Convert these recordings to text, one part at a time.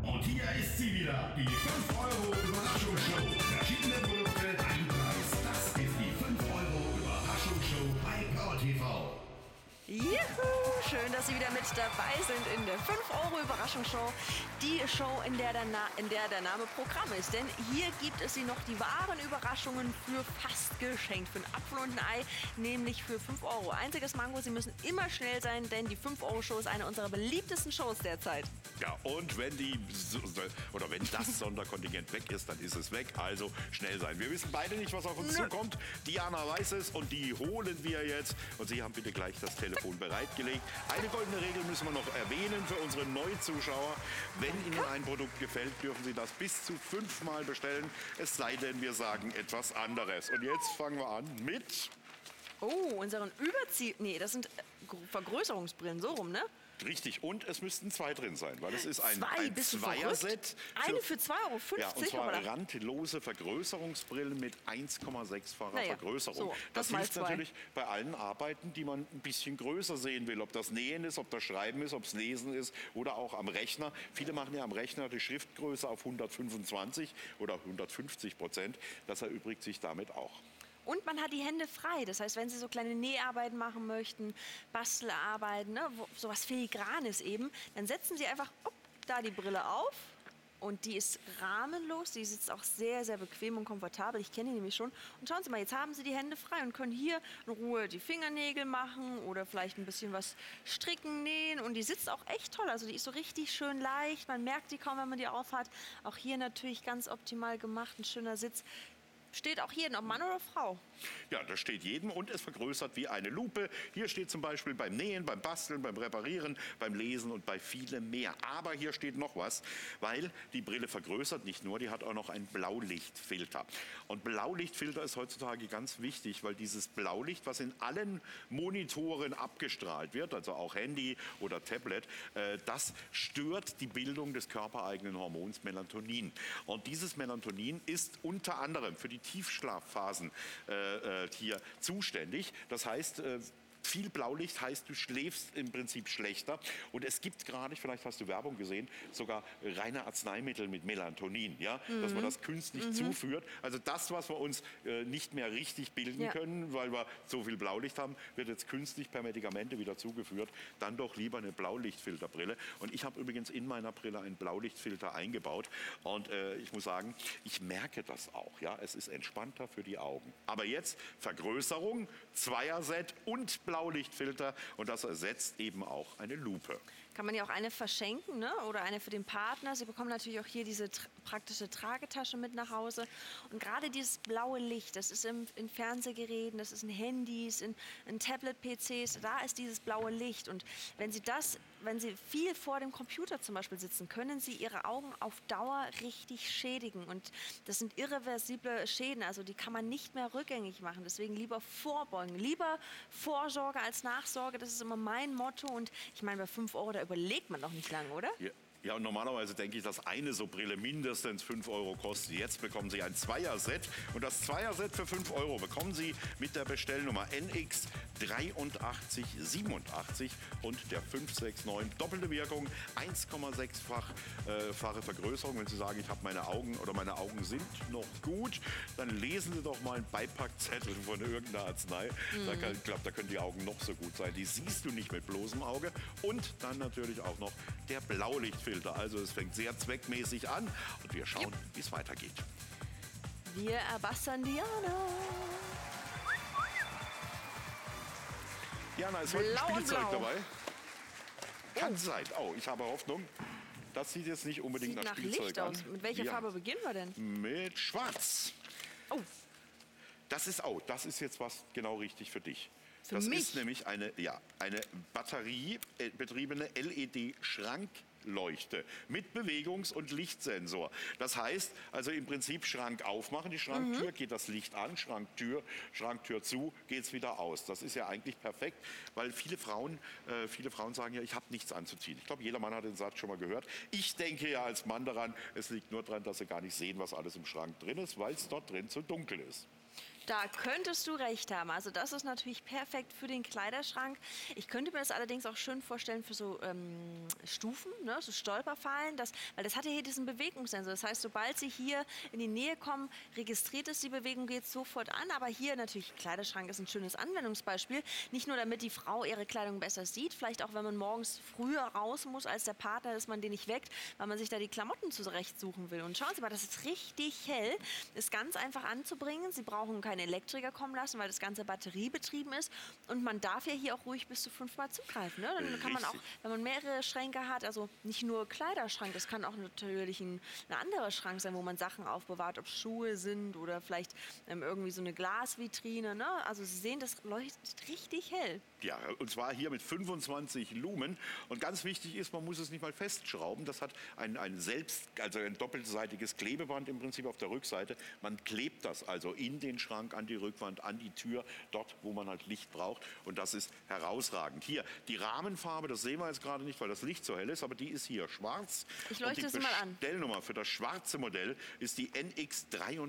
Und hier ist sie wieder, die 5 € Überraschungsshow. Verschiedene Produkte, ein Preis. Das ist die 5 € Überraschungsshow bei Power TV. Juhu, schön, dass Sie wieder mit dabei sind in der 5-Euro-Überraschungsshow. Die Show, in der der Name Programm ist. Denn hier gibt es Sie noch die wahren Überraschungen für fast geschenkt. Für einen Apfel und ein Ei, nämlich für 5 Euro. Einziges Mango, Sie müssen immer schnell sein, denn die 5-Euro-Show ist eine unserer beliebtesten Shows derzeit. Ja, und wenn das Sonderkontingent weg ist, dann ist es weg. Also schnell sein. Wir wissen beide nicht, was auf uns zukommt. Diana weiß es und die holen wir jetzt. Und Sie haben bitte gleich das Telefon bereitgelegt. Eine goldene Regel müssen wir noch erwähnen für unsere Neuzuschauer. Wenn Ihnen ein Produkt gefällt, dürfen Sie das bis zu 5-mal bestellen. Es sei denn, wir sagen etwas anderes. Und jetzt fangen wir an mit... Oh, unseren Nee, das sind Vergrößerungsbrillen, so rum, ne? Richtig, und es müssten 2 drin sein, weil es ist ein bist du Zweierset. Eine für 2,50 €? Ja, und zwar randlose Vergrößerungsbrillen mit 1,6-facher Vergrößerung. So, das mal hilft 2. natürlich bei allen Arbeiten, die man ein bisschen größer sehen will. Ob das Nähen ist, ob das Schreiben ist, ob es Lesen ist oder auch am Rechner. Viele machen ja am Rechner die Schriftgröße auf 125 oder 150%. Das erübrigt sich damit auch. Und man hat die Hände frei. Das heißt, wenn Sie so kleine Näharbeiten machen möchten, Bastelarbeiten, ne, sowas Filigranes eben, dann setzen Sie einfach da die Brille auf. Und die ist rahmenlos, die sitzt auch sehr, sehr bequem und komfortabel. Ich kenne die nämlich schon. Und schauen Sie mal, jetzt haben Sie die Hände frei und können hier in Ruhe die Fingernägel machen oder vielleicht ein bisschen was stricken, nähen. Und die sitzt auch echt toll. Also die ist so richtig schön leicht. Man merkt die kaum, wenn man die aufhat. Auch hier natürlich ganz optimal gemacht, ein schöner Sitz. Steht auch jedem, ob Mann oder Frau. Ja, das steht jedem und es vergrößert wie eine Lupe. Hier steht zum Beispiel beim Nähen, beim Basteln, beim Reparieren, beim Lesen und bei vielem mehr. Aber hier steht noch was, weil die Brille vergrößert nicht nur, die hat auch noch einen Blaulichtfilter. Und Blaulichtfilter ist heutzutage ganz wichtig, weil dieses Blaulicht, was in allen Monitoren abgestrahlt wird, also auch Handy oder Tablet, das stört die Bildung des körpereigenen Hormons Melatonin. Und dieses Melatonin ist unter anderem für die Tiefschlafphasen hier zuständig. Das heißt, viel Blaulicht heißt, du schläfst im Prinzip schlechter. Und es gibt gerade, vielleicht hast du Werbung gesehen, sogar reine Arzneimittel mit Melatonin, ja? Dass man das künstlich zuführt. Also das, was wir uns nicht mehr richtig bilden können, weil wir so viel Blaulicht haben, wird jetzt künstlich per Medikamente wieder zugeführt. Dann doch lieber eine Blaulichtfilterbrille. Und ich habe übrigens in meiner Brille einen Blaulichtfilter eingebaut. Und ich muss sagen, ich merke das auch. Ja? Es ist entspannter für die Augen. Aber jetzt Vergrößerung, Zweierset und Blaulichtfilter und das ersetzt eben auch eine Lupe. Kann man ja auch eine verschenken, ne? Oder eine für den Partner. Sie bekommen natürlich auch hier diese praktische Tragetasche mit nach Hause. Und gerade dieses blaue Licht, das ist in Fernsehgeräten, das ist in Handys, in Tablet-PCs, da ist dieses blaue Licht. Und wenn Sie viel vor dem Computer zum Beispiel sitzen, können Sie Ihre Augen auf Dauer richtig schädigen. Und das sind irreversible Schäden, also die kann man nicht mehr rückgängig machen. Deswegen lieber vorbeugen, lieber Vorsorge als Nachsorge. Das ist immer mein Motto. Und ich meine, bei 5 €, da überlegt man doch nicht lange, oder? Ja, und normalerweise denke ich, dass eine so Brille mindestens 5 € kostet. Jetzt bekommen Sie ein Zweierset. Und das Zweierset für 5 € bekommen Sie mit der Bestellnummer NX 8387 und der 569. Doppelte Wirkung, 1,6-fache Vergrößerung. Wenn Sie sagen, ich habe meine Augen oder meine Augen sind noch gut, dann lesen Sie doch mal einen Beipackzettel von irgendeiner Arznei. Ich glaube, da können die Augen noch so gut sein. Die siehst du nicht mit bloßem Auge. Und dann natürlich auch noch der Blaulichtfilter. Also es fängt sehr zweckmäßig an und wir schauen, wie es weitergeht. Wir erbassern Diana. Diana, ist heute ein Blau und Spielzeug blau. dabei? Kann sein. Oh, ich habe Hoffnung. Das sieht jetzt nicht unbedingt Sieht nach nach Spielzeug Licht an. aus. Mit welcher Farbe beginnen wir denn? Mit Schwarz. Oh, Das ist jetzt was genau richtig für dich. Für das mich? ist nämlich eine batteriebetriebene LED-Schrankleuchte mit Bewegungs- und Lichtsensor. Das heißt, also im Prinzip Schrank aufmachen, die Schranktür, geht das Licht an, Schranktür zu, geht es wieder aus. Das ist ja eigentlich perfekt, weil viele Frauen sagen ja, ich habe nichts anzuziehen. Ich glaube, jeder Mann hat den Satz schon mal gehört. Ich denke ja als Mann daran, es liegt nur daran, dass sie gar nicht sehen, was alles im Schrank drin ist, weil es dort drin zu dunkel ist. Da könntest du recht haben. Also das ist natürlich perfekt für den Kleiderschrank. Ich könnte mir das allerdings auch schön vorstellen für so Stufen, ne? So Stolperfallen, weil das hat ja hier diesen Bewegungssensor. Das heißt, sobald sie hier in die Nähe kommen, registriert es die Bewegung, geht sofort an. Aber hier natürlich, Kleiderschrank ist ein schönes Anwendungsbeispiel. Nicht nur, damit die Frau ihre Kleidung besser sieht, vielleicht auch, wenn man morgens früher raus muss als der Partner, dass man den nicht weckt, weil man sich da die Klamotten zurechtsuchen will. Und schauen Sie mal, das ist richtig hell, ist ganz einfach anzubringen. Sie brauchen keinen Elektriker kommen lassen, weil das Ganze batteriebetrieben ist. Und man darf ja hier auch ruhig bis zu 5-mal zugreifen. Ne? Dann kann man auch, wenn man mehrere Schränke hat, also nicht nur Kleiderschrank, das kann auch natürlich ein anderer Schrank sein, wo man Sachen aufbewahrt, ob Schuhe sind oder vielleicht irgendwie so eine Glasvitrine. Ne? Also Sie sehen, das leuchtet richtig hell. Ja, und zwar hier mit 25 Lumen. Und ganz wichtig ist, man muss es nicht mal festschrauben. Das hat ein doppelseitiges Klebeband im Prinzip auf der Rückseite. Man klebt das also in den Schrank, an die Rückwand, an die Tür, dort, wo man halt Licht braucht. Und das ist herausragend. Hier, die Rahmenfarbe, das sehen wir jetzt gerade nicht, weil das Licht so hell ist, aber die ist hier schwarz. Ich leuchte es mal an. Die Bestellnummer für das schwarze Modell ist die NX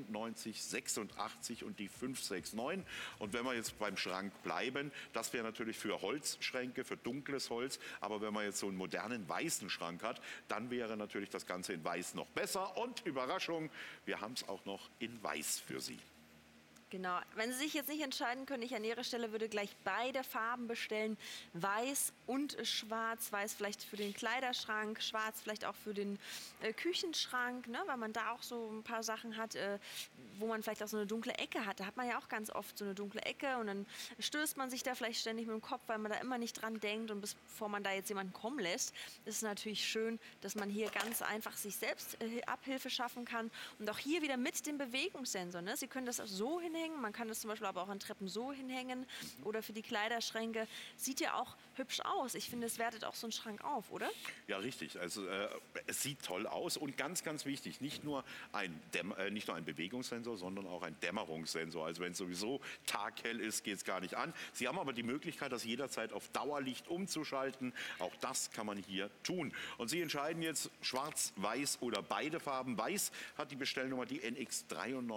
9386 und die 569. Und wenn wir jetzt beim Schrank bleiben, das wäre natürlich für Holzschränke, für dunkles Holz. Aber wenn man jetzt so einen modernen weißen Schrank hat, dann wäre natürlich das Ganze in Weiß noch besser. Und Überraschung, wir haben es auch noch in Weiß für Sie. Genau. Wenn Sie sich jetzt nicht entscheiden können, ich an Ihrer Stelle würde gleich beide Farben bestellen. Weiß und schwarz. Weiß vielleicht für den Kleiderschrank, schwarz vielleicht auch für den Küchenschrank, ne? Weil man da auch so ein paar Sachen hat, wo man vielleicht auch so eine dunkle Ecke hat. Da hat man ja auch ganz oft so eine dunkle Ecke und dann stößt man sich da vielleicht ständig mit dem Kopf, weil man da immer nicht dran denkt. Und bevor man da jetzt jemanden kommen lässt, ist es natürlich schön, dass man hier ganz einfach sich selbst Abhilfe schaffen kann. Und auch hier wieder mit dem Bewegungssensor. Ne? Sie können das auch so hinhängen. Man kann das zum Beispiel aber auch an Treppen so hinhängen oder für die Kleiderschränke. Sieht ja auch hübsch aus. Ich finde, es wertet auch so einen Schrank auf, oder? Ja, richtig. Also es sieht toll aus und ganz, ganz wichtig, nicht nur ein Bewegungssensor, sondern auch ein Dämmerungssensor. Also wenn es sowieso taghell ist, geht es gar nicht an. Sie haben aber die Möglichkeit, das jederzeit auf Dauerlicht umzuschalten. Auch das kann man hier tun. Und Sie entscheiden jetzt schwarz, weiß oder beide Farben. Weiß hat die Bestellnummer die NX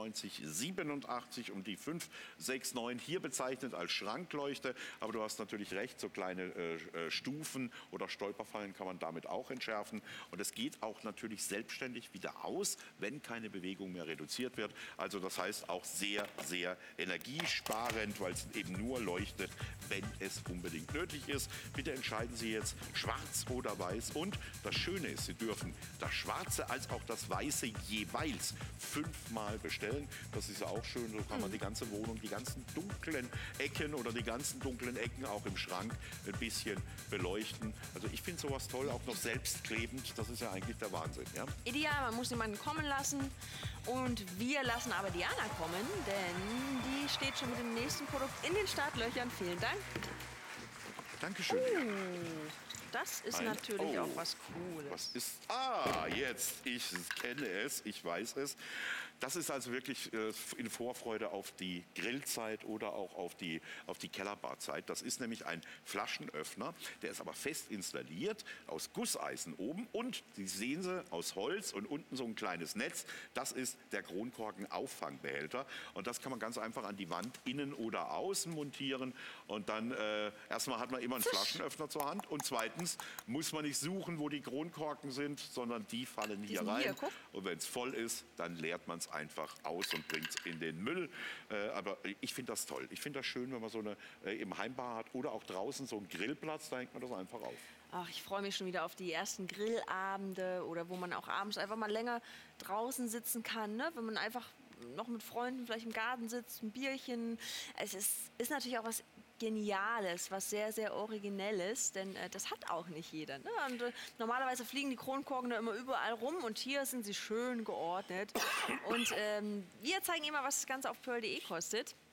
9387 und die 569 hier bezeichnet als Schrankleuchte. Aber du hast natürlich recht, so kleine Stufen oder Stolperfallen kann man damit auch entschärfen. Und es geht auch natürlich selbstständig wieder aus, wenn keine Bewegung mehr reduziert wird. Also das heißt auch sehr, sehr energiesparend, weil es eben nur leuchtet, wenn es unbedingt nötig ist. Bitte entscheiden Sie jetzt schwarz oder weiß. Und das Schöne ist, Sie dürfen das Schwarze als auch das Weiße jeweils 5-mal bestellen. Das ist ja auch schön, so kann man die ganze Wohnung, die ganzen dunklen Ecken oder die ganzen dunklen Ecken auch im Schrank ein bisschen beleuchten. Also ich finde sowas toll, auch noch selbstklebend. Das ist ja eigentlich der Wahnsinn. Ja? Ideal, man muss jemanden kommen lassen. Und wir lassen aber Diana kommen, denn die steht schon mit dem nächsten Produkt in den Startlöchern. Vielen Dank. Dankeschön. Das ist natürlich auch was Cooles. Was ist? Jetzt. Ich kenne es, ich weiß es. Das ist also wirklich in Vorfreude auf die Grillzeit oder auch auf die Kellerbarzeit. Das ist nämlich ein Flaschenöffner, der ist aber fest installiert, aus Gusseisen oben und, Sie sehen sie, aus Holz und unten so ein kleines Netz. Das ist der Kronkorken-Auffangbehälter und das kann man ganz einfach an die Wand innen oder außen montieren und dann erstmal hat man immer einen Flaschenöffner zur Hand und zweitens muss man nicht suchen, wo die Kronkorken sind, sondern die fallen hier rein. Und wenn es voll ist, dann leert man es einfach aus und bringt es in den Müll. Aber ich finde das toll. Ich finde das schön, wenn man so eine im Heimbar hat oder auch draußen so einen Grillplatz, da hängt man das einfach auf. Ach, ich freue mich schon wieder auf die ersten Grillabende oder wo man auch abends einfach mal länger draußen sitzen kann, ne? Wenn man einfach noch mit Freunden vielleicht im Garten sitzt, ein Bierchen. Es ist natürlich auch was Geniales, was sehr, sehr Originelles, denn das hat auch nicht jeder. Ne? Und normalerweise fliegen die Kronkorken da immer überall rum und hier sind sie schön geordnet. Und wir zeigen immer, was das Ganze auf pearl.de kostet.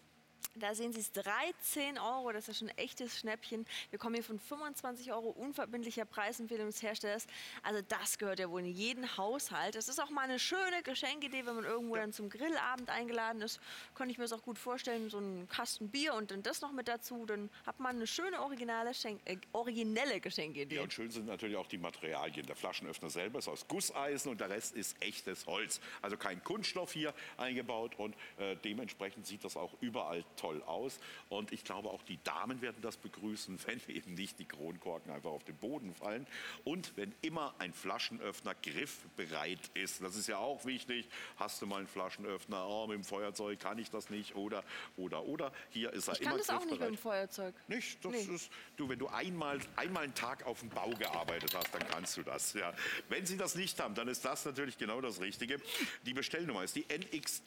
Da sehen Sie es, 13 Euro, das ist schon ein echtes Schnäppchen. Wir kommen hier von 25 Euro unverbindlicher Preisempfehlung des Herstellers. Also das gehört ja wohl in jeden Haushalt. Das ist auch mal eine schöne Geschenkidee, wenn man irgendwo dann zum Grillabend eingeladen ist. Kann ich mir das auch gut vorstellen, so einen Kasten Bier und dann das noch mit dazu. Dann hat man eine schöne originelle Geschenkidee. Ja, und schön sind natürlich auch die Materialien. Der Flaschenöffner selber ist aus Gusseisen und der Rest ist echtes Holz. Also kein Kunststoff hier eingebaut und dementsprechend sieht das auch überall toll aus. Und ich glaube, auch die Damen werden das begrüßen, wenn eben nicht die Kronkorken einfach auf den Boden fallen. Und wenn immer ein Flaschenöffner griffbereit ist. Das ist ja auch wichtig. Hast du mal einen Flaschenöffner? Oh, mit dem Feuerzeug kann ich das nicht. Oder. Hier ist er Ich immer kann das auch nicht mit griffbereit. dem Feuerzeug. Nicht? Das Nee. ist, du, wenn du einmal einen Tag auf dem Bau gearbeitet hast, dann kannst du das. Ja. Wenn Sie das nicht haben, dann ist das natürlich genau das Richtige. Die Bestellnummer ist die NX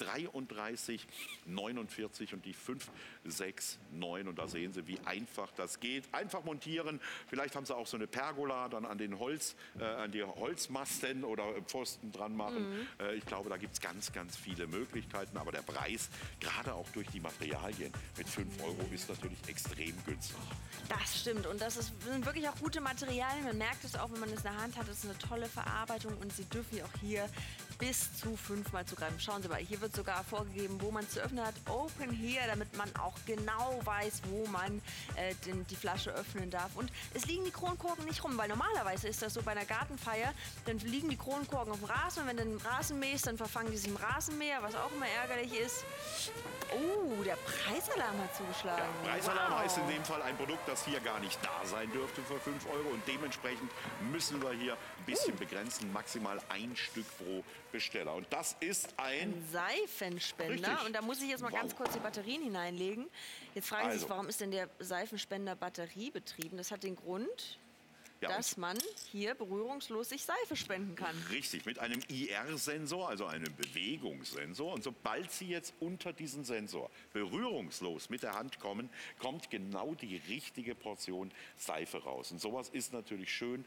3349 und die 569. Und da sehen Sie, wie einfach das geht. Einfach montieren. Vielleicht haben Sie auch so eine Pergola dann an die Holzmasten oder Pfosten dran machen. Ich glaube, da gibt es ganz, ganz viele Möglichkeiten. Aber der Preis, gerade auch durch die Materialien, mit 5 Euro ist natürlich extrem günstig. Das stimmt und sind wirklich auch gute Materialien. Man merkt es auch, wenn man es in der Hand hat. Das ist eine tolle Verarbeitung und Sie dürfen auch hier bis zu 5-mal zugreifen. Schauen Sie mal, hier wird sogar vorgegeben, wo man es zu öffnen hat. Open here, damit man auch genau weiß, wo man die Flasche öffnen darf. Und es liegen die Kronkorken nicht rum, weil normalerweise ist das so bei einer Gartenfeier, dann liegen die Kronkorken auf dem Rasen und wenn du den Rasen mähst, dann verfangen die sich im Rasenmäher, was auch immer ärgerlich ist. Oh, der Preisalarm hat zugeschlagen. Ja, Preisalarm Wow. heißt in dem Fall ein Produkt, das hier gar nicht da sein dürfte für 5 Euro. Und dementsprechend müssen wir hier ein bisschen begrenzen. Maximal ein Stück pro Besteller. Und das ist ein... Seifenspender. Richtig. Und da muss ich jetzt mal Wow. ganz kurz die Batterien hineinlegen. Jetzt fragen Sie sich, Also. warum ist denn der Seifenspender batteriebetrieben? Das hat den Grund, Ja, dass man hier berührungslos sich Seife spenden kann. Richtig, mit einem IR-Sensor, also einem Bewegungssensor. Und sobald Sie jetzt unter diesen Sensor berührungslos mit der Hand kommen, kommt genau die richtige Portion Seife raus. Und sowas ist natürlich schön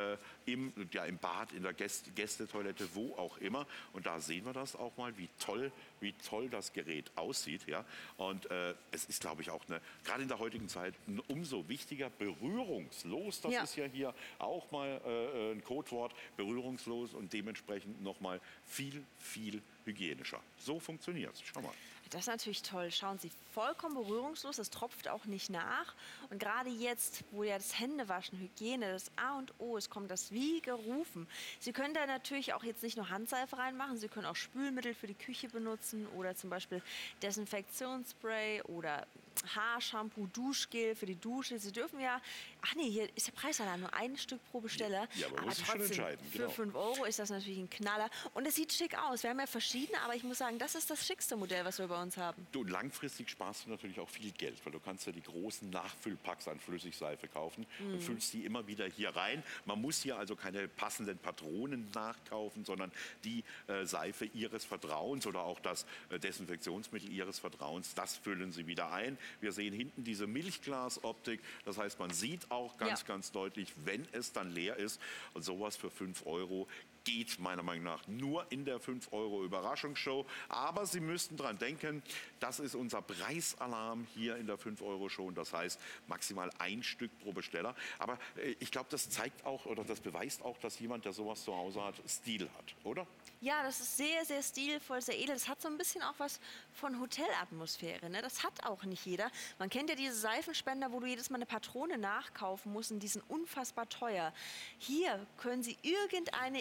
im Bad, in der Gästetoilette, wo auch immer. Und da sehen wir das auch mal, wie toll das Gerät aussieht. Ja? Und es ist, glaube ich, auch gerade in der heutigen Zeit umso wichtiger, berührungslos. Das Ja. ist ja hier auch mal ein Codewort, berührungslos und dementsprechend noch mal viel, viel hygienischer. So funktioniert es. Schau mal. Das ist natürlich toll. Schauen Sie, vollkommen berührungslos, das tropft auch nicht nach. Und gerade jetzt, wo ja das Händewaschen, Hygiene, das A und O ist, kommt das wie gerufen. Sie können da natürlich auch jetzt nicht nur Handseife reinmachen, Sie können auch Spülmittel für die Küche benutzen oder zum Beispiel Desinfektionsspray oder Haarshampoo, Duschgel für die Dusche. Sie dürfen ja, hier ist der Preisalarm nur ein Stück pro Besteller. Ja, man aber muss sich schon trotzdem, entscheiden, für genau. 5 Euro ist das natürlich ein Knaller. Und es sieht schick aus. Wir haben ja verschiedene, aber ich muss sagen, das ist das schickste Modell, was wir bei uns haben. Du, langfristig sparst du natürlich auch viel Geld, weil du kannst ja die großen Nachfüllpacks an Flüssigseife kaufen und füllst die immer wieder hier rein. Man muss hier also keine passenden Patronen nachkaufen, sondern die Seife Ihres Vertrauens oder auch das Desinfektionsmittel Ihres Vertrauens, das füllen Sie wieder ein. Wir sehen hinten diese Milchglasoptik, das heißt, man sieht auch ganz deutlich, wenn es dann leer ist. Und sowas für 5 Euro geht meiner Meinung nach nur in der 5 Euro Überraschungsshow. Aber Sie müssten dran denken, das ist unser Preisalarm hier in der 5 Euro Show. Und das heißt maximal ein Stück pro Besteller. Aber ich glaube, das zeigt auch oder das beweist auch, dass jemand, der sowas zu Hause hat, Stil hat, oder? Ja, das ist sehr, sehr stilvoll, sehr edel. Das hat so ein bisschen auch was von Hotelatmosphäre. Ne? Das hat auch nicht jeder. Man kennt ja diese Seifenspender, wo du jedes Mal eine Patrone nachkaufen musst und die sind unfassbar teuer. Hier können Sie irgendeine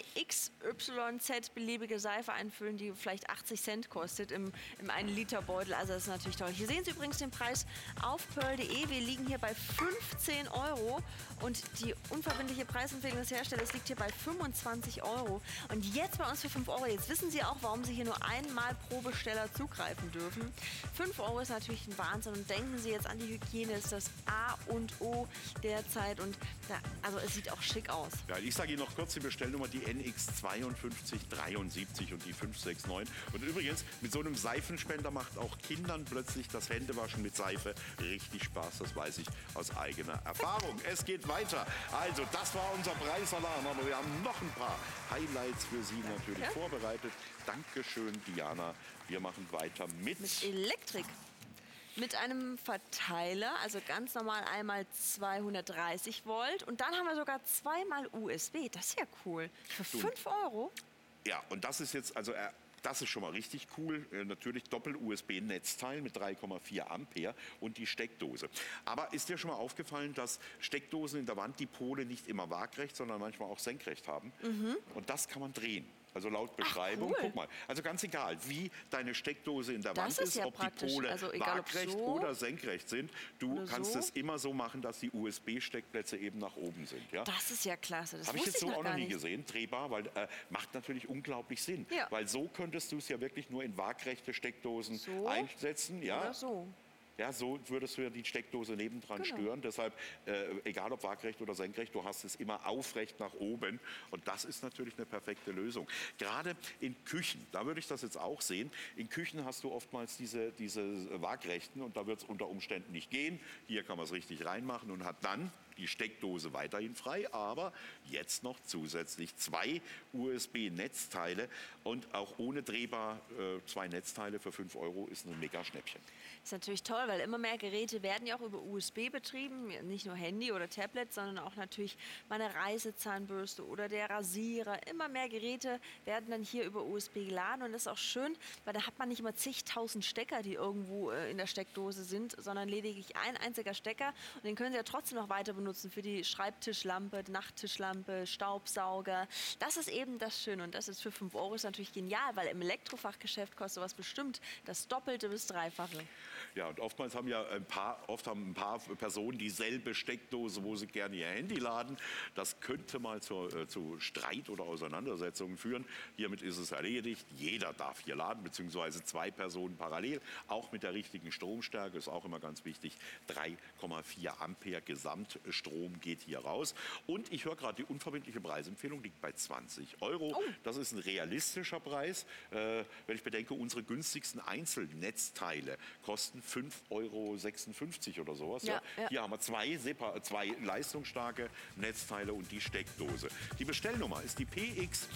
XYZ-beliebige Seife einfüllen, die vielleicht 80 Cent kostet im 1-Liter-Beutel. Also das ist natürlich toll. Hier sehen Sie übrigens den Preis auf pearl.de. Wir liegen hier bei 15 Euro und die unverbindliche Preisempfehlung des Herstellers liegt hier bei 25 Euro. Und jetzt bei uns für 5 Euro. Jetzt wissen Sie auch, warum Sie hier nur einmal pro Besteller zugreifen dürfen. 5 Euro ist natürlich ein Wahnsinn. Und denken Sie jetzt an die Hygiene, ist das A und O derzeit. Und also es sieht auch schick aus. Ja, ich sage Ihnen noch kurz die Bestellnummer, die NX 5273 und die 569. Und übrigens, mit so einem Seifenspender macht auch Kindern plötzlich das Händewaschen mit Seife richtig Spaß. Das weiß ich aus eigener Erfahrung. Es geht weiter. Also, das war unser Preisalarm. Aber wir haben noch ein paar Highlights für Sie natürlich vorbereitet. Dankeschön, Diana. Wir machen weiter mit Elektrik. Mit einem Verteiler, also ganz normal einmal 230 Volt und dann haben wir sogar zweimal USB. Das ist ja cool. Für 5 Euro? Ja, und das ist jetzt, also das ist schon mal richtig cool. Natürlich Doppel-USB-Netzteil mit 3,4 Ampere und die Steckdose. Aber ist dir schon mal aufgefallen, dass Steckdosen in der Wand die Pole nicht immer waagrecht, sondern manchmal auch senkrecht haben? Und das kann man drehen. Also laut Beschreibung, cool. guck mal. Also ganz egal, wie deine Steckdose in der Das Wand ist ist, ja ob praktisch. die Pole Also egal, ob waagrecht so oder senkrecht sind, du oder kannst so. es immer so machen, dass die USB-Steckplätze eben nach oben sind. Ja? Das ist ja klasse. Das Habe ich wusste jetzt so auch noch gar nie nicht. gesehen, drehbar, weil macht natürlich unglaublich Sinn. Ja. Weil so könntest du es ja wirklich nur in waagrechte Steckdosen So einsetzen. Ja? Oder so. Ja, so würdest du ja die Steckdose nebendran Genau. stören. Deshalb, egal ob waagrecht oder senkrecht, du hast es immer aufrecht nach oben. Und das ist natürlich eine perfekte Lösung. Gerade in Küchen, da würde ich das jetzt auch sehen. In Küchen hast du oftmals diese waagrechten und da wird es unter Umständen nicht gehen. Hier kann man es richtig reinmachen und hat dann die Steckdose weiterhin frei, aber jetzt noch zusätzlich 2 USB-Netzteile und auch ohne drehbar 2 Netzteile für 5 Euro ist ein mega Schnäppchen. Ist natürlich toll, weil immer mehr Geräte werden ja auch über USB betrieben. Nicht nur Handy oder Tablet, sondern auch natürlich meine Reisezahnbürste oder der Rasierer. Immer mehr Geräte werden dann hier über USB geladen und das ist auch schön, weil da hat man nicht immer zigtausend Stecker, die irgendwo in der Steckdose sind, sondern lediglich ein einziger Stecker und den können Sie ja trotzdem noch weiter benutzen für die Schreibtischlampe, Nachttischlampe, Staubsauger. Das ist eben das Schöne und das ist für 5 Euro ist natürlich genial, weil im Elektrofachgeschäft kostet sowas bestimmt das Doppelte bis Dreifache. Ja, und oftmals haben ja ein paar Personen dieselbe Steckdose, wo sie gerne ihr Handy laden. Das könnte mal zu Streit oder Auseinandersetzungen führen. Hiermit ist es erledigt. Jeder darf hier laden, beziehungsweise 2 Personen parallel. Auch mit der richtigen Stromstärke ist auch immer ganz wichtig. 3,4 Ampere Gesamtstrom geht hier raus. Und ich höre gerade, die unverbindliche Preisempfehlung liegt bei 20 Euro. Das ist ein realistischer Preis. Wenn ich bedenke, unsere günstigsten Einzelnetzteile kosten 5,56 Euro oder sowas. Ja. Ja. Hier haben wir zwei leistungsstarke Netzteile und die Steckdose. Die Bestellnummer ist die PX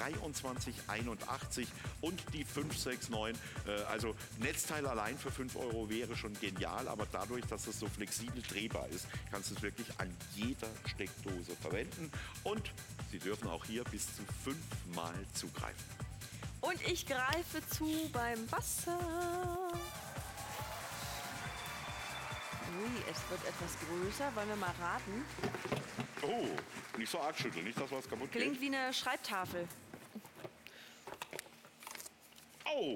2381 und die 569. Also Netzteil allein für 5 Euro wäre schon genial, aber dadurch, dass es so flexibel drehbar ist, kannst du es wirklich an jeder Steckdose verwenden. Und Sie dürfen auch hier bis zu 5-mal zugreifen. Und ich greife zu beim Wasser. Ui, es wird etwas größer. Wollen wir mal raten? Oh, nicht so arg schütteln, nicht, dass was kaputt Klingt geht. wie eine Schreibtafel. Oh!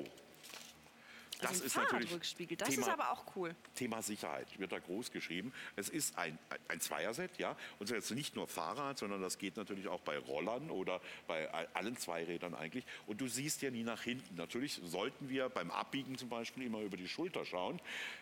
Das Also ein ist natürlich Fahrradrückspiegel. Das ist aber auch cool. Thema Sicherheit wird da groß geschrieben. Es ist ein Zweierset, ja. Und jetzt nicht nur Fahrrad, sondern das geht natürlich auch bei Rollern oder bei allen Zweirädern eigentlich. Und du siehst ja nie nach hinten. Natürlich sollten wir beim Abbiegen zum Beispiel immer über die Schulter schauen.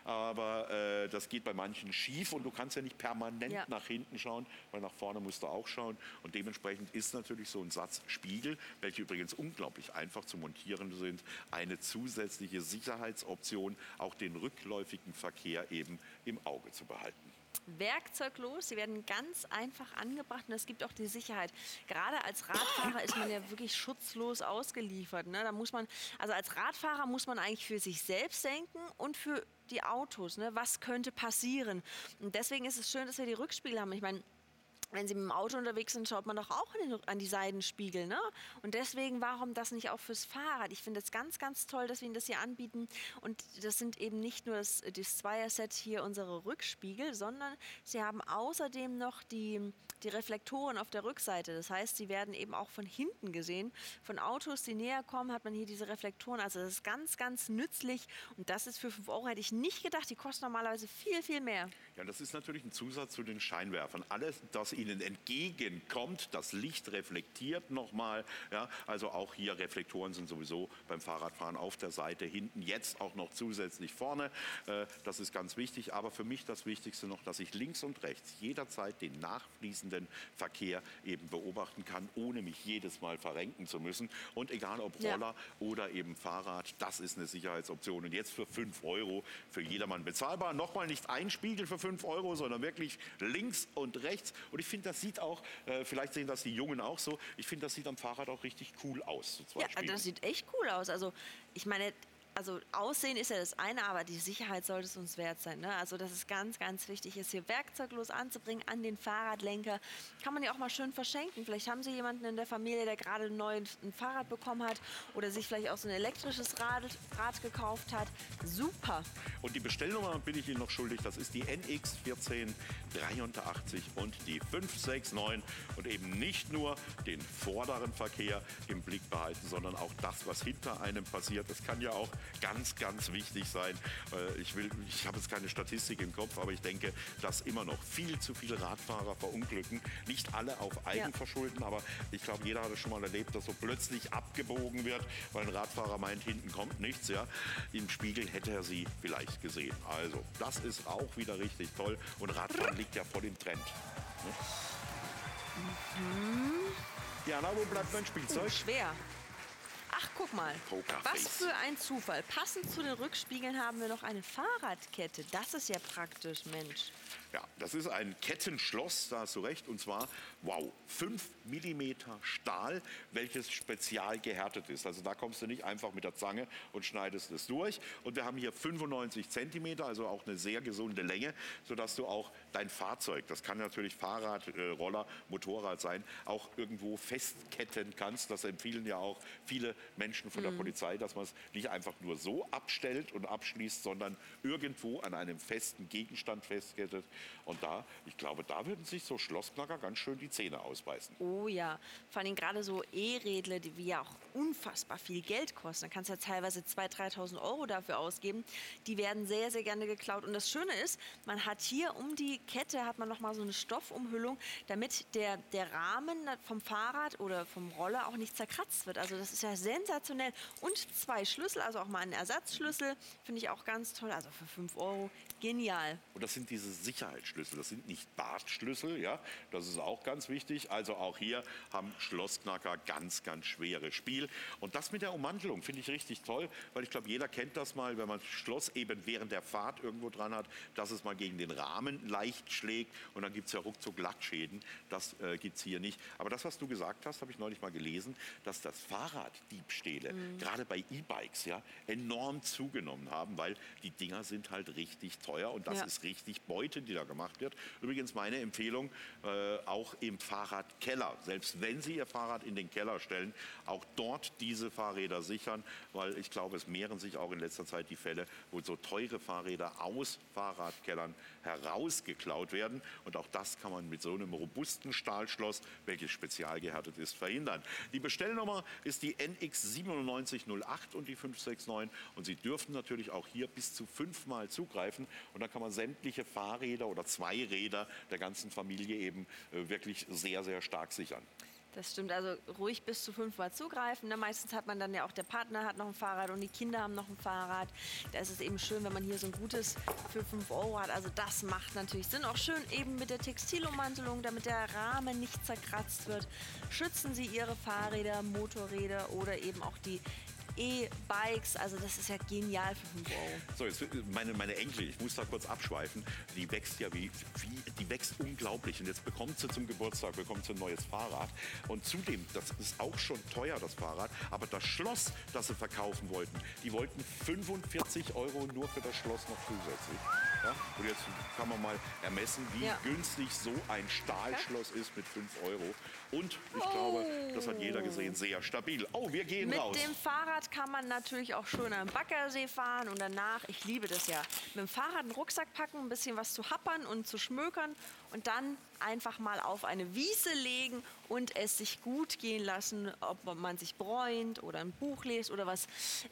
Aber das geht bei manchen schief und du kannst ja nicht permanent nach hinten schauen, weil nach vorne musst du auch schauen. Und dementsprechend ist natürlich so ein Satz Spiegel, welche übrigens unglaublich einfach zu montieren sind, eine zusätzliche Sicherheitsoption, auch den rückläufigen Verkehr eben im Auge zu behalten. Werkzeuglos, sie werden ganz einfach angebracht und es gibt auch die Sicherheit. Gerade als Radfahrer ist man ja wirklich schutzlos ausgeliefert. Ne? Da muss man, also als Radfahrer muss man eigentlich für sich selbst denken und für die Autos. Ne? Was könnte passieren? Und deswegen ist es schön, dass wir die Rückspiegel haben. Ich meine, wenn Sie mit dem Auto unterwegs sind, schaut man doch auch an die Seitenspiegel. Ne? Und deswegen, warum das nicht auch fürs Fahrrad? Ich finde es ganz, ganz toll, dass wir Ihnen das hier anbieten. Und das sind eben nicht nur das Zweier-Set hier, unsere Rückspiegel, sondern Sie haben außerdem noch die Reflektoren auf der Rückseite. Das heißt, sie werden eben auch von hinten gesehen. Von Autos, die näher kommen, hat man hier diese Reflektoren. Also das ist ganz, ganz nützlich. Und das ist für 5 Euro, hätte ich nicht gedacht. Die kosten normalerweise viel, viel mehr. Ja, das ist natürlich ein Zusatz zu den Scheinwerfern. Alles, das Ihnen entgegenkommt, das Licht reflektiert nochmal. Ja, also auch hier Reflektoren sind sowieso beim Fahrradfahren auf der Seite, hinten, jetzt auch noch zusätzlich vorne. Das ist ganz wichtig. Aber für mich das Wichtigste noch, dass ich links und rechts jederzeit den nachfließenden Verkehr eben beobachten kann, ohne mich jedes Mal verrenken zu müssen. Und egal ob Roller oder eben Fahrrad, das ist eine Sicherheitsoption. Und jetzt für 5 Euro für jedermann bezahlbar. Nochmal nicht ein Spiegel für 5 Euro, sondern wirklich links und rechts. Und ich finde, das sieht auch, vielleicht sehen das die Jungen auch so, ich finde, das sieht am Fahrrad auch richtig cool aus. So 2 Ja, Spiegel. das sieht echt cool aus. Also ich meine, also Aussehen ist ja das eine, aber die Sicherheit sollte es uns wert sein. Ne? Also das ist ganz, ganz wichtig, es hier werkzeuglos anzubringen an den Fahrradlenker. Kann man ja auch mal schön verschenken. Vielleicht haben Sie jemanden in der Familie, der gerade neu ein Fahrrad bekommen hat oder sich vielleicht auch so ein elektrisches Rad gekauft hat. Super. Und die Bestellnummer bin ich Ihnen noch schuldig, das ist die NX 1483 und die 569 und eben nicht nur den vorderen Verkehr im Blick behalten, sondern auch das, was hinter einem passiert. Das kann ja auch ganz, ganz wichtig sein. Ich habe jetzt keine Statistik im Kopf, aber ich denke, dass immer noch viel zu viele Radfahrer verunglücken. Nicht alle auf Eigenverschulden, aber ich glaube, jeder hat es schon mal erlebt, dass so plötzlich abgebogen wird, weil ein Radfahrer meint, hinten kommt nichts. Ja. Im Spiegel hätte er sie vielleicht gesehen. Also, das ist auch wieder richtig toll. Und Radfahren liegt ja voll im Trend. Ne? Jana, wo bleibt mein Spielzeug? Schwer. Ach, guck mal. Pokerface. Was für ein Zufall. Passend zu den Rückspiegeln haben wir noch eine Fahrradkette. Das ist ja praktisch, Mensch. Ja, das ist ein Kettenschloss, da hast du recht. Und zwar, wow, 5 mm Stahl, welches spezial gehärtet ist. Also da kommst du nicht einfach mit der Zange und schneidest es durch. Und wir haben hier 95 cm, also auch eine sehr gesunde Länge, sodass du auch dein Fahrzeug, das kann natürlich Fahrrad, Roller, Motorrad sein, auch irgendwo festketten kannst. Das empfehlen ja auch viele Menschen von der Polizei, dass man es nicht einfach nur so abstellt und abschließt, sondern irgendwo an einem festen Gegenstand festkettet. Und da, ich glaube, da würden sich so Schlossknacker ganz schön die Zähne ausbeißen. Oh ja, vor allem gerade so E-Rädle, die ja auch unfassbar viel Geld kosten. Da kannst du ja teilweise 2.000, 3.000 Euro dafür ausgeben. Die werden sehr, sehr gerne geklaut. Und das Schöne ist, man hat hier um die Kette hat man noch mal so eine Stoffumhüllung, damit der Rahmen vom Fahrrad oder vom Roller auch nicht zerkratzt wird. Also das ist ja sensationell. Und 2 Schlüssel, also auch mal einen Ersatzschlüssel, finde ich auch ganz toll. Also für 5 Euro, genial. Und das sind diese Sicherheitsschlüssel, das sind nicht Bartschlüssel, ja, das ist auch ganz wichtig. Also auch hier haben Schlossknacker ganz, ganz schweres Spiel. Und das mit der Ummantelung finde ich richtig toll, weil ich glaube, jeder kennt das mal, wenn man das Schloss eben während der Fahrt irgendwo dran hat, dass es mal gegen den Rahmen leicht schlägt und dann gibt es ja ruckzuck Glattschäden. Das gibt es hier nicht. Aber das, was du gesagt hast, habe ich neulich mal gelesen, dass das Fahrraddiebstähle, gerade bei E-Bikes, ja, enorm zugenommen haben, weil die Dinger sind halt richtig teuer und das ist richtig Beute, die da gemacht wird. Übrigens meine Empfehlung, auch im Fahrradkeller, selbst wenn Sie Ihr Fahrrad in den Keller stellen, auch dort diese Fahrräder sichern, weil ich glaube, es mehren sich auch in letzter Zeit die Fälle, wo so teure Fahrräder aus Fahrradkellern herausgeklaut werden. Und auch das kann man mit so einem robusten Stahlschloss, welches spezial gehärtet ist, verhindern. Die Bestellnummer ist die NX 9708 und die 569 und Sie dürfen natürlich auch hier bis zu 5-mal zugreifen und dann kann man sämtliche Fahrräder oder Zweiräder der ganzen Familie eben wirklich sehr, sehr stark sichern. Das stimmt, also ruhig bis zu 5-mal zugreifen. Ne? Meistens hat man dann ja auch, der Partner hat noch ein Fahrrad und die Kinder haben noch ein Fahrrad. Da ist es eben schön, wenn man hier so ein gutes für 5 Euro hat. Also das macht natürlich Sinn. Auch schön eben mit der Textilummantelung, damit der Rahmen nicht zerkratzt wird. Schützen Sie Ihre Fahrräder, Motorräder oder eben auch die E-Bikes, also das ist ja genial für 5 Euro. So, jetzt meine Enkelin, ich muss da kurz abschweifen, die wächst ja die wächst unglaublich. Und jetzt bekommt sie zum Geburtstag, bekommt sie ein neues Fahrrad. Und zudem, das ist auch schon teuer, das Fahrrad, aber das Schloss, das sie verkaufen wollten, die wollten 45 Euro nur für das Schloss noch zusätzlich. Ja? Und jetzt kann man mal ermessen, wie günstig so ein Stahlschloss ist mit 5 Euro. Und ich glaube, das hat jeder gesehen, sehr stabil. Oh, wir gehen raus. Mit dem Fahrrad kann man natürlich auch schön am Baggersee fahren und danach, ich liebe das ja, mit dem Fahrrad einen Rucksack packen, ein bisschen was zu happern und zu schmökern und dann einfach mal auf eine Wiese legen und es sich gut gehen lassen, ob man sich bräunt oder ein Buch liest oder was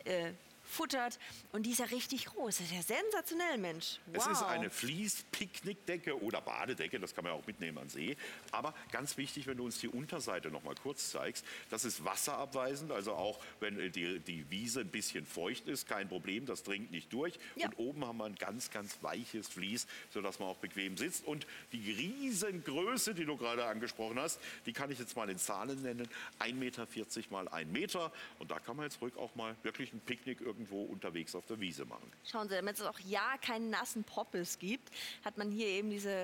futtert. Und die ist ja richtig groß. Das ist ja sensationell, Mensch. Wow. Es ist eine Fließ-Picknickdecke oder Badedecke, das kann man ja auch mitnehmen an See. Aber ganz wichtig, wenn du uns die Unterseite noch mal kurz zeigst, das ist wasserabweisend, also auch wenn die Wiese ein bisschen feucht ist, kein Problem, das dringt nicht durch. Ja. Und oben haben wir ein ganz, ganz weiches Vlies, sodass man auch bequem sitzt. Und die Riesengröße, die du gerade angesprochen hast, die kann ich jetzt mal in Zahlen nennen, 1,40 Meter mal 1 Meter. Und da kann man jetzt ruhig auch mal wirklich ein Picknick irgendwo unterwegs auf der Wiese machen. Schauen Sie, damit es auch ja keinen nassen Poppes gibt, hat man hier eben diese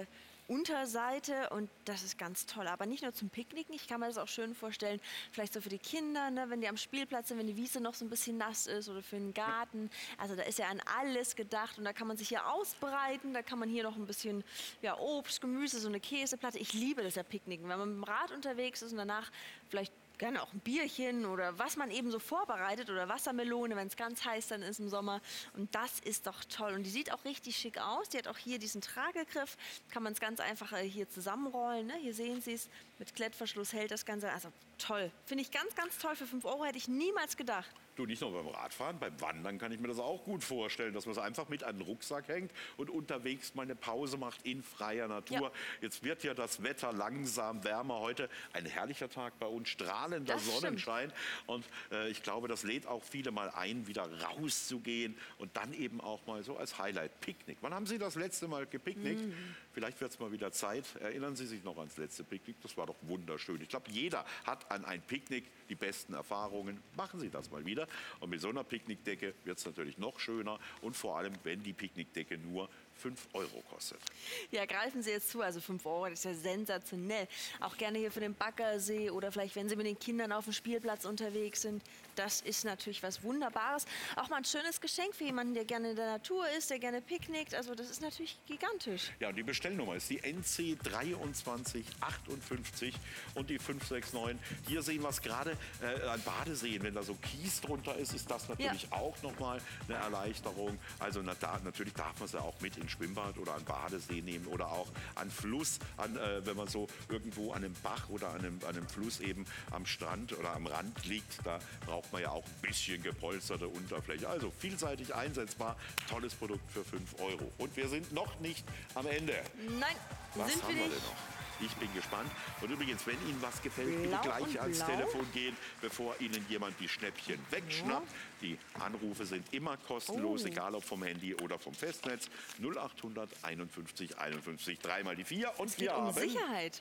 Unterseite und das ist ganz toll. Aber nicht nur zum Picknicken, ich kann mir das auch schön vorstellen, vielleicht so für die Kinder, ne, wenn die am Spielplatz sind, wenn die Wiese noch so ein bisschen nass ist oder für den Garten. Also da ist ja an alles gedacht und da kann man sich hier ausbreiten, da kann man hier noch ein bisschen ja, Obst, Gemüse, so eine Käseplatte. Ich liebe das ja Picknicken, wenn man mit dem Rad unterwegs ist und danach vielleicht gerne auch ein Bierchen oder was man eben so vorbereitet oder Wassermelone, wenn es ganz heiß dann ist im Sommer. Und das ist doch toll. Und die sieht auch richtig schick aus. Die hat auch hier diesen Tragegriff. Kann man es ganz einfach hier zusammenrollen. Ne? Hier sehen Sie es. Mit Klettverschluss hält das Ganze. Also toll. Finde ich ganz, ganz toll. Für 5 Euro hätte ich niemals gedacht. Du, nicht nur beim Radfahren, beim Wandern kann ich mir das auch gut vorstellen, dass man es einfach mit an den Rucksack hängt und unterwegs mal eine Pause macht in freier Natur. Ja. Jetzt wird ja das Wetter langsam wärmer. Heute ein herrlicher Tag bei uns, strahlender Das stimmt. Sonnenschein. Und ich glaube, das lädt auch viele mal ein, wieder rauszugehen und dann eben auch mal so als Highlight Picknick. Wann haben Sie das letzte Mal gepicknickt? Vielleicht wird es mal wieder Zeit. Erinnern Sie sich noch ans letzte Picknick? Das war doch wunderschön. Ich glaube, jeder hat an ein Picknick die besten Erfahrungen. Machen Sie das mal wieder. Und mit so einer Picknickdecke wird es natürlich noch schöner. Und vor allem, wenn die Picknickdecke nur 5 Euro kostet. Ja, greifen Sie jetzt zu, also 5 Euro, das ist ja sensationell. Auch gerne hier für den Baggersee oder vielleicht, wenn Sie mit den Kindern auf dem Spielplatz unterwegs sind. Das ist natürlich was Wunderbares. Auch mal ein schönes Geschenk für jemanden, der gerne in der Natur ist, der gerne picknickt. Also das ist natürlich gigantisch. Ja, und die Bestellnummer ist die NC 2358 und die 569. Hier sehen wir es gerade an Badeseen. Wenn da so Kies drunter ist, ist das natürlich auch nochmal eine Erleichterung. Also natürlich darf man sie auch mit ins Schwimmbad oder an Badesee nehmen oder auch an Fluss, wenn man so irgendwo an einem Bach oder an einem Fluss eben am Strand oder am Rand liegt. Da braucht man ja auch ein bisschen gepolsterte Unterfläche. Also vielseitig einsetzbar, tolles Produkt für 5 Euro. Und wir sind noch nicht am Ende. Nein, Was sind haben wir wir nicht. denn noch? Ich bin gespannt. Und übrigens, wenn Ihnen was gefällt, bitte Blau gleich und ans blau. Telefon gehen, bevor Ihnen jemand die Schnäppchen wegschnappt. Die Anrufe sind immer kostenlos, egal ob vom Handy oder vom Festnetz. 0800 51 51, dreimal die 4. Und Es geht wir um haben, Sicherheit.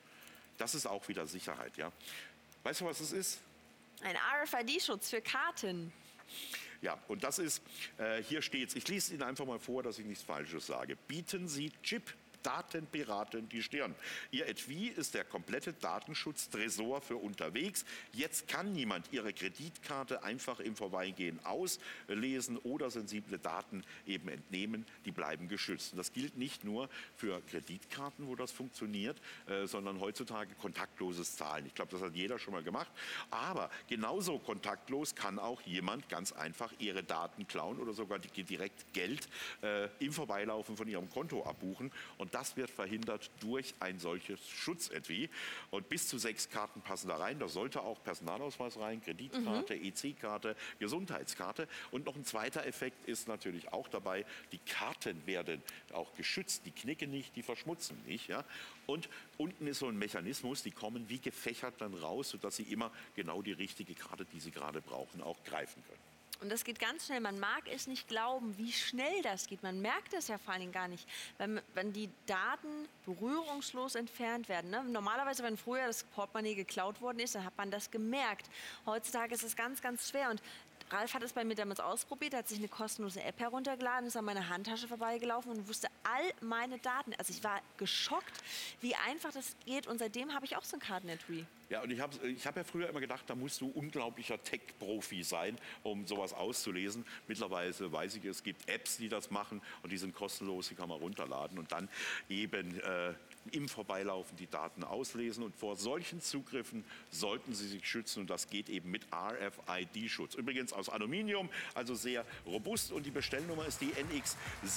das ist auch wieder Sicherheit, ja. Weißt du, was es ist? Ein RFID-Schutz für Karten. Ja, und das ist, hier steht's. Ich lese Ihnen einfach mal vor, dass ich nichts Falsches sage. Bieten Sie Chip Datenpiraten die Stirn. Ihr Etui ist der komplette Datenschutz-Tresor für unterwegs. Jetzt kann niemand Ihre Kreditkarte einfach im Vorbeigehen auslesen oder sensible Daten eben entnehmen. Die bleiben geschützt. Und das gilt nicht nur für Kreditkarten, wo das funktioniert, sondern heutzutage kontaktloses Zahlen. Ich glaube, das hat jeder schon mal gemacht. Aber genauso kontaktlos kann auch jemand ganz einfach Ihre Daten klauen oder sogar direkt Geld im Vorbeilaufen von Ihrem Konto abbuchen. Und das wird verhindert durch ein solches Schutzetui. Und bis zu 6 Karten passen da rein. Da sollte auch Personalausweis rein, Kreditkarte, EC-Karte, Gesundheitskarte. Und noch ein zweiter Effekt ist natürlich auch dabei, die Karten werden auch geschützt. Die knicken nicht, die verschmutzen nicht. Ja? Und unten ist so ein Mechanismus, die kommen wie gefächert dann raus, sodass Sie immer genau die richtige Karte, die Sie gerade brauchen, auch greifen können. Und das geht ganz schnell. Man mag es nicht glauben, wie schnell das geht. Man merkt es ja vor allen Dingen gar nicht, wenn die Daten berührungslos entfernt werden. Ne? Normalerweise, wenn früher das Portemonnaie geklaut worden ist, dann hat man das gemerkt. Heutzutage ist es ganz, ganz schwer. Und Ralf hat es bei mir damals ausprobiert, er hat sich eine kostenlose App heruntergeladen, ist an meiner Handtasche vorbeigelaufen und wusste all meine Daten. Also ich war geschockt, wie einfach das geht und seitdem habe ich auch so ein Kartenetui. Ja, und ich hab ja früher immer gedacht, da musst du unglaublicher Tech-Profi sein, um sowas auszulesen. Mittlerweile weiß ich, es gibt Apps, die das machen und die sind kostenlos, die kann man runterladen und dann eben im Vorbeilaufen die Daten auslesen. Und vor solchen Zugriffen sollten Sie sich schützen und das geht eben mit RFID-Schutz. Übrigens aus Aluminium, also sehr robust und die Bestellnummer ist die NX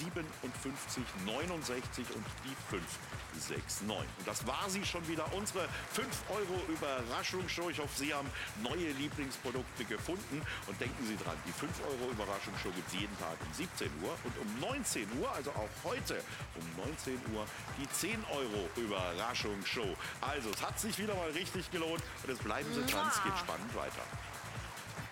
5769 und die 569. Und das war sie schon wieder, unsere 5 Euro Überraschungsshow. Ich hoffe, Sie haben neue Lieblingsprodukte gefunden und denken Sie dran, die 5 Euro Überraschungsshow gibt es jeden Tag um 17 Uhr und um 19 Uhr, also auch heute um 19 Uhr, die 10 Euro Überraschungsshow. Also, es hat sich wieder mal richtig gelohnt und jetzt bleiben Sie dran, es geht spannend weiter.